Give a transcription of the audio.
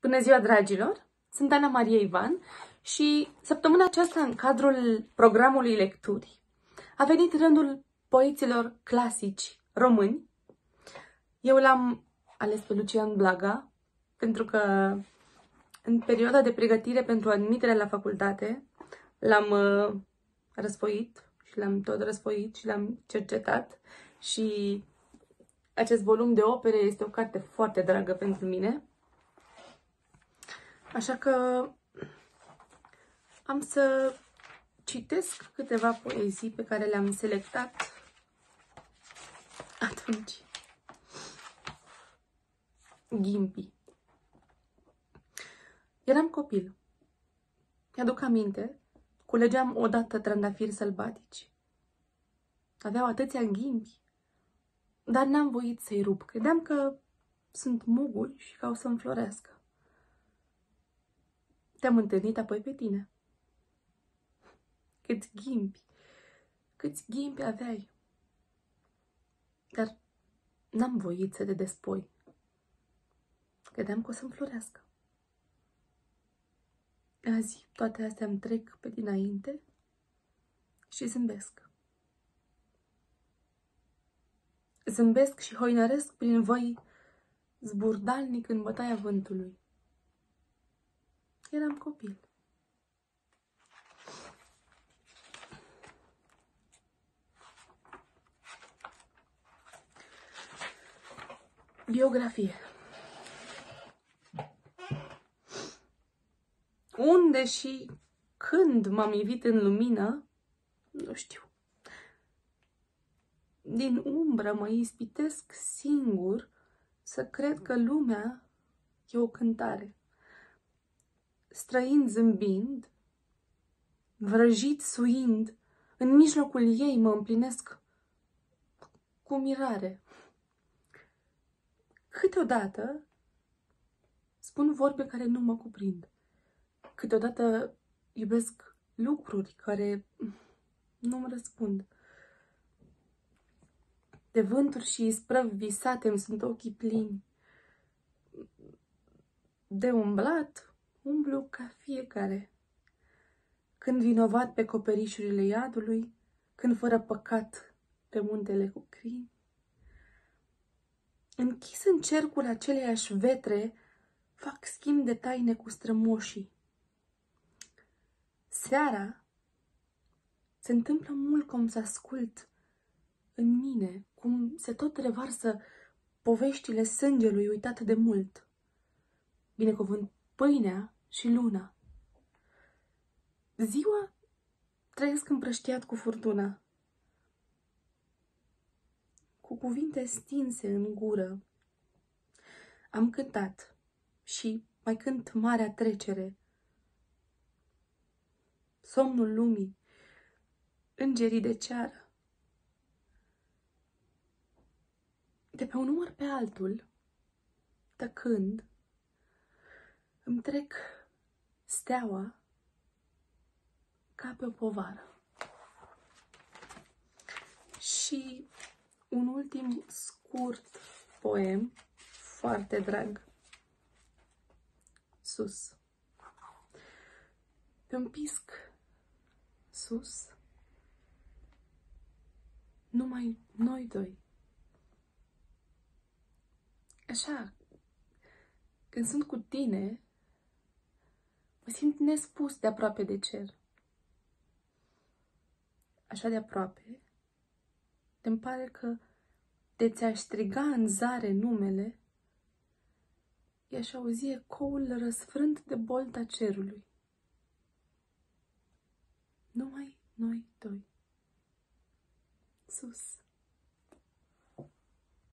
Bună ziua, dragilor! Sunt Ana Maria Ivan și săptămâna aceasta, în cadrul programului lecturi, a venit rândul poeților clasici români. Eu l-am ales pe Lucian Blaga, pentru că în perioada de pregătire pentru admitere la facultate l-am răsfoit și l-am tot răsfoit și l-am cercetat și acest volum de opere este o carte foarte dragă pentru mine. Așa că am să citesc câteva poezii pe care le-am selectat atunci. Ghimpii. Eram copil. Mi-aduc aminte, culegeam odată trandafiri sălbatici. Aveau atâția ghimpi, dar n-am voit să-i rup. Credeam că sunt muguri și că au să înflorească. Te-am întâlnit apoi pe tine. Câți ghimpi aveai. Dar n-am voit să te despoi. Credeam că o să înflorească. Azi toate astea îmi trec pe dinainte și zâmbesc. Zâmbesc și hoinăresc prin văi zburdalnic în bătaia vântului. Eram copil. Biografie. Unde și când m-am ivit în lumină, nu știu. Din umbră mă ispitesc singur să cred că lumea e o cântare. Străin zâmbind, vrăjit suind, în mijlocul ei mă împlinesc cu mirare. Câteodată spun vorbe care nu mă cuprind. Câteodată iubesc lucruri care nu-mi răspund. De vânturi și isprăvi visate îmi sunt ochii plini. De umblat umblu ca fiecare. Când vinovat pe coperișurile iadului, când fără păcat pe muntele cu crimi. Închis în cercul aceleiași vetre, fac schimb de taine cu strămoșii. Seara se întâmplă mult cum să ascult în mine, cum se tot revarsă poveștile sângelui uitat de mult. Binecuvânt pâinea și luna. Ziua trăiesc împrăștiat cu furtuna, cu cuvinte stinse în gură. Am cântat și mai cânt marea trecere. Somnul lumii, îngerii de ceară. De pe un număr pe altul, tăcând, îmi trec steaua ca pe o povară. Și un ultim scurt poem, foarte drag. Sus. Pe un pisc sus, numai noi doi. Așa, când sunt cu tine, mă simt nespus de aproape de cer. Așa de aproape, îmi pare că de ți-aș striga în zare numele, i-aș auzi ecoul răsfrânt de bolta cerului. Numai noi doi. Sus.